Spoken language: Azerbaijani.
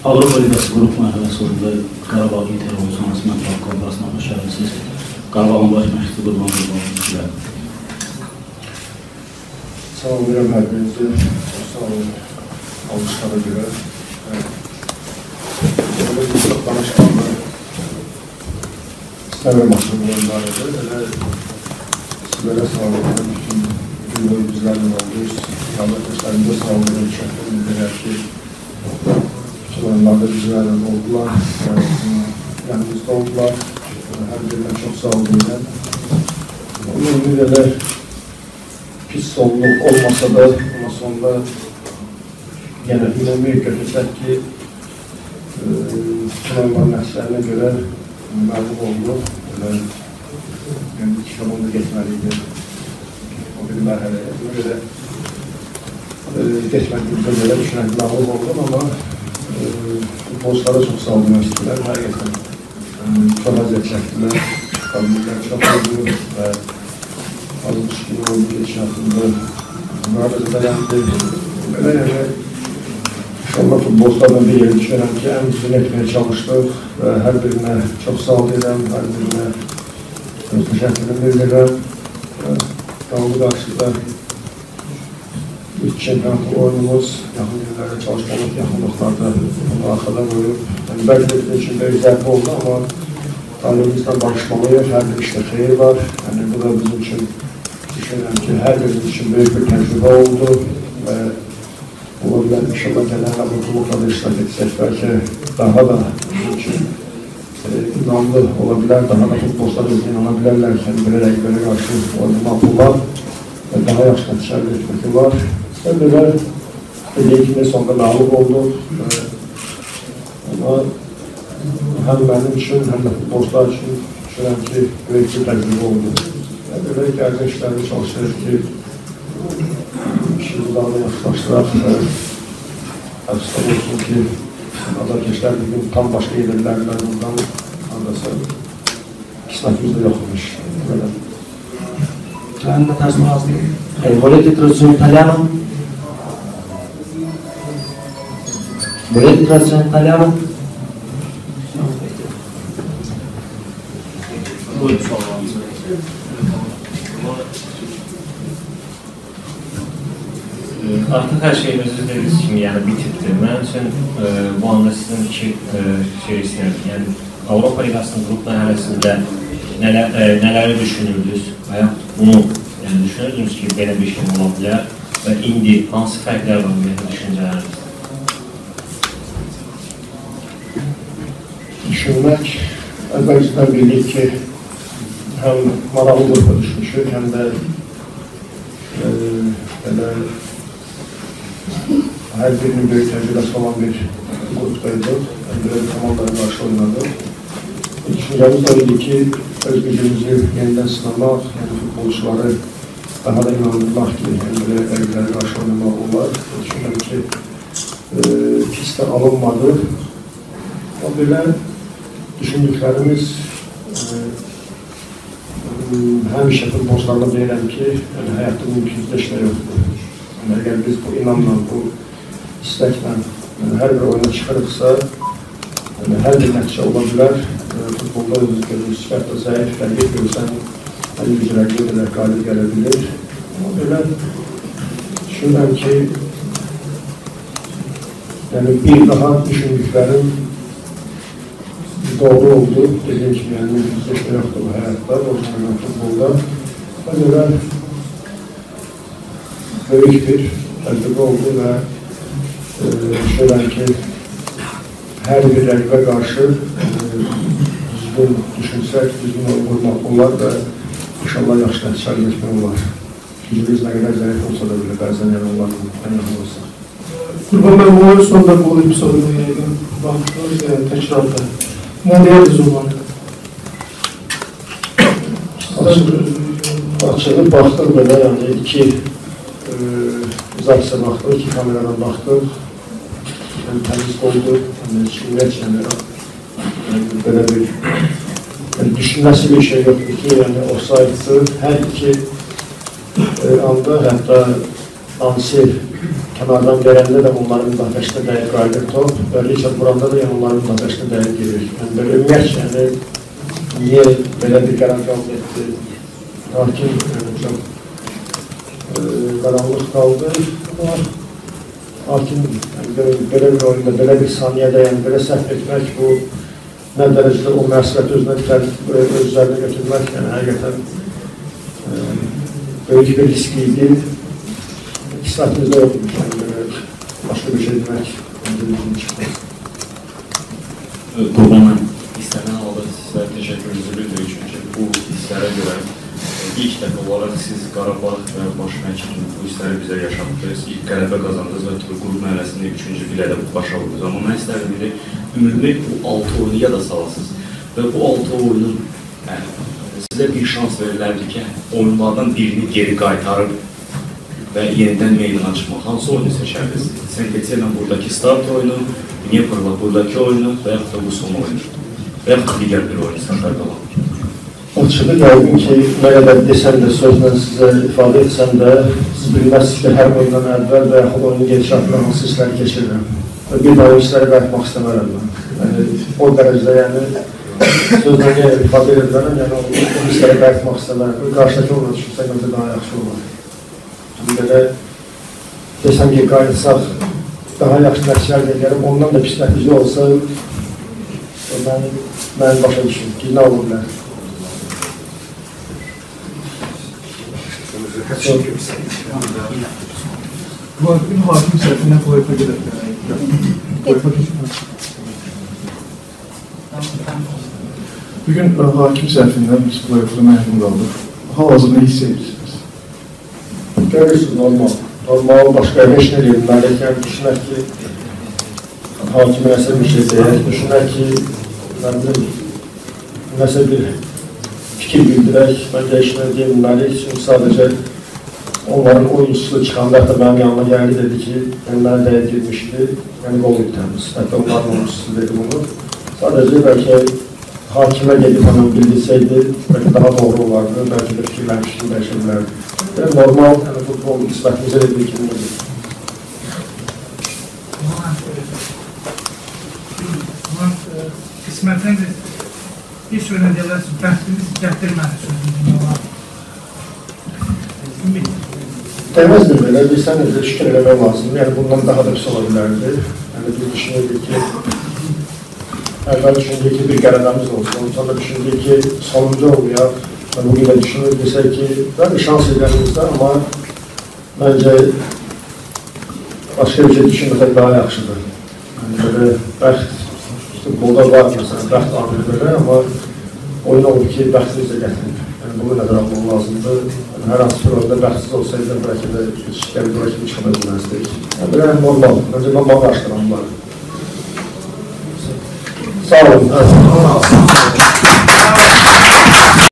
Avropa Ligası qrup mərhələsi uğrunda Qarabağ İTR Olsanız Məntəq Konfransına xoş gəldiniz. Qarabağın baş məşqçisi Qurban Qurbanov. Salamlayıram hər birinizi. Sağ olun. Alışlara görə. Burada danışmanlar istəmir maçlarından da sizlərə sağlayıram. Bütün boyu bizlərlə oldu. Arkadaşlarımıza sağlayıram. Şəhətlərində ki, bütün oyunlarda bizlərlə oldular. Yanımızda oldular. Hər birindən çox sağ olun. Onun ümidələr pis sonluq olmasa da, ama sonunda yenə ümumi götürsək ki, bütün oyunların nəticələrine görə məğlub oldu. İki komanda geçməliydi o bir mərhələyə. Buna görə geçmədiyimizə görə düşünən məğlub oldum, amma futbolçulara çox sağ olmaq istəyirlər. Həqiqətən çox əziyyət çəkdilər, qabiliyyətlər çox oldu və az düşkün oldu geçişatında. Bunlar da zədələndi. Belə yəni, inşallah futbolçulardan bir yeri düşünürəm ki, ən düzgün etməyə çalışdıq və hər birinə çox sağ edirəm, hər birinə öz təşəkkürümü bildirirəm. Davulu qarşıda ilk çempionatlı oyunumuz, yaxın günlərdə çalışmalıq, yaxınlıqlarda onu arxada qoyub. Bəlkə də bizim üçün böyük zərbi oldu, amma talihimizdən barışmalıyıq, hər bir işdə xeyir var. Bu da bizim üçün düşünürəm ki, hər birimiz üçün böyük bir təcrübə oldu və ola bilər, inşallah gələn qurtuluklarda iştirak etsək, bəlkə daha da bizim üçün inanlı ola bilər, daha da futbolçular özünə inana bilərlər ki, belə rəqiblərə qarşı oynamaq olar və daha yaxşı nəticə əldə etmək var. Və belə dediyi kimi sonunda məğlub olduq, amma həm mənim üçün, həm də futbolçular üçün düşünürəm ki, böyük bir təcrübə oldu. Və belə gələcək işlərdə çalışırıq ki, işimizi daha da yaxşılaşdıraq və həvsizlər olsun ki, azarkeşlər bir gün tam başqa yerlərlə bundan andasa qismətimiz də yoxmuş. Anna Tasmazzi, volete traduzione italiano? Volete traduzione italiano? Buyurun sorularınızı. Artıq hər şeyimizi dediniz kimi bitirdi. Mənim üçün bu anda sizin iki şey istəyirəm. Yəni, Avropa Ligasının qrup mərhələsində nələri düşünürdünüz və ya bunu düşünürdünüz ki, belə bir şey ola bilər və indi hansı fərqlər var ümumiyyətlə düşüncələriniz? Düşünmək, əvvəlcədən bildik ki, həm maraqlı qrupa düşmüşük, həm də hər birinin böyük təcrübəsi olan bir qrupdaydıq, belə bir komandalara qarşı oynadıq. Düşüncəmiz də idi ki, öz gücümüzü yenidən sınamaq, futbolçuları daha da inandırmaq ki, belə rəqiblərə qarşı oynamaq olar. Düşünürəm ki, pistə alınmadı. O belə düşündüklərimiz həmişə futbolçularla deyirəm ki, həyatda mümkünsüz işlər yoxdur. Əgər biz bu inamla, bu istəklə hər bir oyuna çıxırıqsa, hər bir nəticə ola bilər. Futbolda özünüz görürsünüz, sifətdə zəif, rəqib görürsən, hər bir rəqib edərək qalib gələ bilir. Amma belə düşünürəm ki, bir daha düşündüklərim doğru oldu. Dediyim kimi, mümkünsüz işlər yoxdur bu həyatda, oynanan futbolda. Və belə böyük bir təcrübə oldu və düşünürəm ki, hər bir rəqibə qarşı düzgün düşünsək, düzgün olmaq olar və inşallah yaxşı nəticə əldə etmək olar. Gücümüz nə qədər zəif olsa da belə bəzən onlar ən yaxın olsa. Qurban bəy, bu oyun sonunda bu episoduna baxdınız, təkrarda. Nə deyirdiniz o barədə? Açılıb baxdıq belə, iki izahisiya baxdıq, iki kameradan baxdıq. Təmiz oldu, ümumiyyət belə bir düşünməsi bir şey yoxdur ki, offside-dır. Hər iki anda, hətta Ansel kənardan verəndə də onların müdafiəsinə dəyib qayıdır top və Richard vuranda da onların müdafiəsinə dəyib gedir. Yəni, belə ümumiyyətlə, niyə belə bir qərar qaldı etdi? Hakim çox qaranlıq qaldı. Hakim belə bir oyunda, belə bir saniyədə, yəni belə səhv etmək, bu nə dərəcədə o məsuliyyət özlərinə götürmək, yəni həqiqətən böyük bir risk idi. İsrafilimizdə yoxdur, yəni başqa bir şey demək, çıxmaz. Qurban, mən istənilən halda sizlərə təşəkkürünüzü bildirir, çünki bu hisslərə görə ilk dəfə olaraq siz Qarabağ və baş məşqin bu hissləri bizə yaşatdınız, ilk qələbə qazandınız və qrup mərhələsində 3-cü bilədə başa vurdunuz. Amma mən istərdim ki, ümumi bu 6 oyunu yada salasınız və bu 6 oyunun sizə bir şans verilərdi ki, oyunlardan birini geri qaytarıb və yenidən meydana çıxmaq. Hansı oyunu seçərdiniz? St-Etienne buradakı start oyunu, Dniepr'la buradakı oyunu və yaxud da bu son oyunu və yaxud da digər bir oyunu səfər qalan. Açığı gəldim ki, nə qədər desəm də, sözlə sizə ifadə etsəm də, siz bilməzsiniz ki, hər oyundan əvvəl və yaxud oyunun gedişatında hansı hissləri keçirirəm. Və bir daha o hissləri qayıtmaq istəmərəm mən. Yəni, o dərəcədə, yəni, sözlə ifadə edirəm, yəni o hissləri qayıtmaq istəmərəm. Qarşıdakı oyunu düşünsək, məncə daha yaxşı olur. Belə desəm ki, qayıtsaq, daha yaxşı nəticə əldə edərəm, ondan da pis nəticə olsa, mən başa düşürüm ki, nə olur bilər. Bu gün hakim səhvindən UEFA gedək. Bugün hakim səhvindən biz UEFA-da məhrum qaldıq. Hal-hazırda hiss edirsiniz? Görürsünüz, normal. Normal, başqa heç nə deyilməli. Yəni, düşünək ki, hakimi nəsə bir şey deyək, düşünək ki, nəsə bir fikir bildirək, məncə heç nə deyilməli. Çünki sadəcə onların oyuncusu çıxanda, hətta mənim yanıma gəldi, dedi ki, mənə dəyət girmişdi, yəni qol itəmiz. Hətta onların oyuncusu dedi bunu. Sadəcə bəlkə hakimə gedib həmən bildirsəydi, bəlkə daha doğru olardı, bəlkə bir fikirləmişdim, bəlkə bilərdi. Yəni, normal, futbol nisbətimizə dediyi kimi nedir? Qismətən bir sözlə deyirlər, bəxtimiz gətirmədi sözünü. Dəməzdir belə, bilsən necə şükür eləmək lazımdır. Yəni, bundan daha da pis ola bilərdi. Yəni, biz düşünürdük ki, əvvəl düşündük ki, bir qələbəmiz olsun, sonra düşündük ki, sonuncu olmayaq. Bu gün də düşünürük, desək ki, bəli, şans edərimizdə, amma məncə başqa bir şey düşünməsək daha yaxşıdır. Yəni, belə bəxt, futbolda var, məsələn, bəxt amili belə, amma oyun olur ki, bəxtimiz də gətirir. Yəni, bunu nəzər almaq lazımdır. Hər hansı bir oyunda bəxtsiz olsaydı, bəlkə də şikəli bura kimi çıxana bilməzdik. Yəni, belə normal, məncə normal qarşılanmalı. Sağ olun.